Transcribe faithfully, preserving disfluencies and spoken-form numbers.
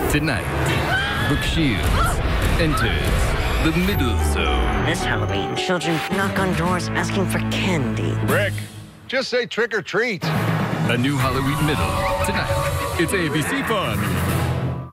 Tonight, Brooke enters the middle zone. This Halloween, children knock on doors asking for candy. Rick, just say trick or treat. A new Halloween middle. Tonight, it's A B C Fun.